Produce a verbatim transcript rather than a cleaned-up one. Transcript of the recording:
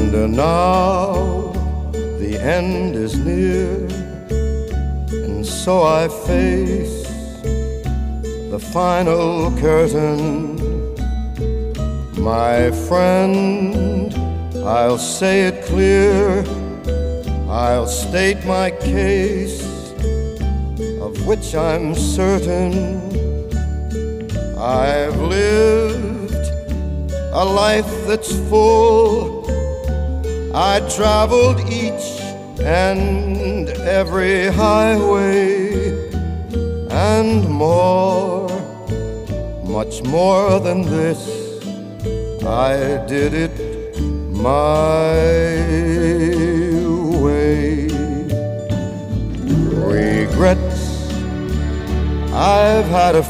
And now the end is near, and so I face the final curtain. My friend, I'll say it clear, I'll state my case, of which I'm certain. I've lived a life that's full. I traveled each and every highway, and more, much more than this, I did it my way. Regrets, I've had a